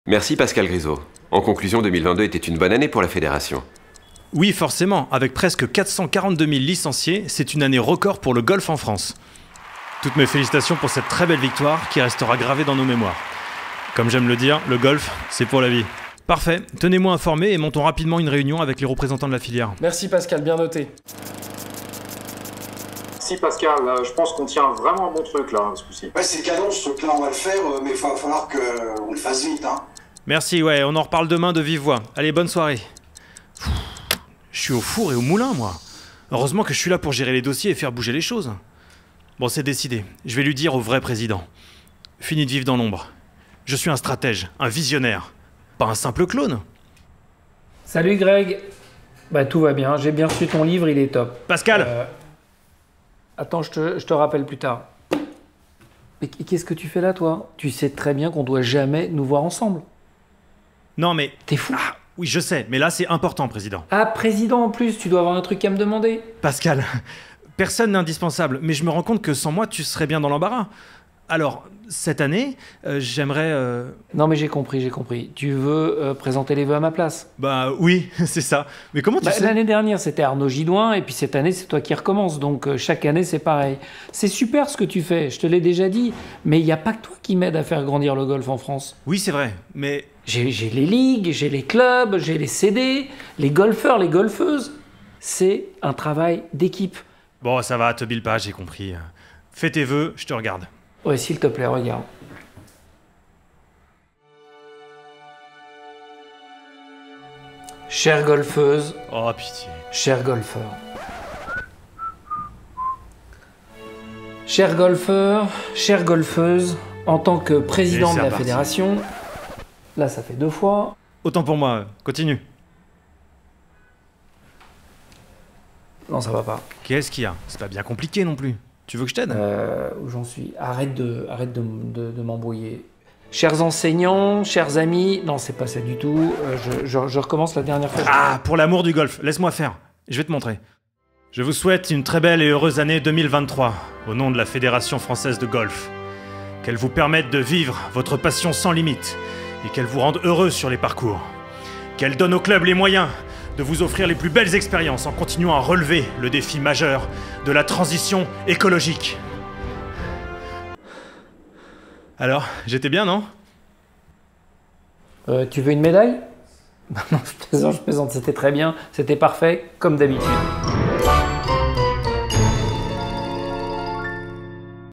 Merci Pascal Grisot. En conclusion, 2022 était une bonne année pour la fédération. Oui, forcément, avec presque 442 000 licenciés, c'est une année record pour le golf en France. Toutes mes félicitations pour cette très belle victoire qui restera gravée dans nos mémoires. Comme j'aime le dire, le golf, c'est pour la vie. Parfait, tenez-moi informé et montons rapidement une réunion avec les représentants de la filière. Merci Pascal, bien noté. Si Pascal, je pense qu'on tient vraiment un bon truc là, ce coup-ci. Ouais, c'est canon ce truc-là, on va le faire, mais il va falloir qu'on le fasse vite, hein. Merci, ouais, on en reparle demain de vive voix. Allez, bonne soirée. Je suis au four et au moulin, moi. Heureusement que je suis là pour gérer les dossiers et faire bouger les choses. Bon, c'est décidé. Je vais lui dire au vrai président. Fini de vivre dans l'ombre. Je suis un stratège, un visionnaire. Pas un simple clone. Salut Greg. Bah tout va bien, j'ai bien reçu ton livre, il est top. Pascal Attends, je te rappelle plus tard. Mais qu'est-ce que tu fais là, toi? Tu sais très bien qu'on doit jamais nous voir ensemble. Non mais... T'es fou? Ah, oui, je sais, mais là c'est important, président. Ah, président en plus, tu dois avoir un truc à me demander. Pascal, personne n'est indispensable, mais je me rends compte que sans moi, tu serais bien dans l'embarras. Alors, cette année, j'aimerais... Non mais j'ai compris. Tu veux présenter les vœux à ma place? Bah oui, c'est ça. Mais comment tu sais? L'année dernière, c'était Arnaud Gidouin, et puis cette année, c'est toi qui recommence. Donc chaque année, c'est pareil. C'est super ce que tu fais, je te l'ai déjà dit. Mais il n'y a pas que toi qui m'aide à faire grandir le golf en France. Oui, c'est vrai, mais... J'ai les ligues, j'ai les clubs, j'ai les CD, les golfeurs, les golfeuses. C'est un travail d'équipe. Bon, ça va, te bile pas, j'ai compris. Fais tes vœux, je te regarde. Ouais, s'il te plaît, regarde. Chère golfeuse, Oh, pitié. cher golfeur. Cher golfeur, chère golfeuse, en tant que président Et c'est de la reparti. fédération, là ça fait 2 fois. Autant pour moi, continue. Non, ça va pas. Qu'est-ce qu'il y a? C'est pas bien compliqué non plus. Tu veux que je t'aide? Où j'en suis? Arrête de m'embrouiller. Chers enseignants, chers amis, non, c'est pas ça du tout. Je recommence la dernière fois. Ah, pour l'amour du golf, laisse-moi faire. Je vais te montrer. Je vous souhaite une très belle et heureuse année 2023, au nom de la Fédération Française de Golf. Qu'elle vous permette de vivre votre passion sans limite, et qu'elle vous rende heureux sur les parcours. Qu'elle donne au club les moyens de vous offrir les plus belles expériences en continuant à relever le défi majeur de la transition écologique. Alors, j'étais bien, non? Tu veux une médaille? Non, je plaisante, c'était très bien, c'était parfait, comme d'habitude.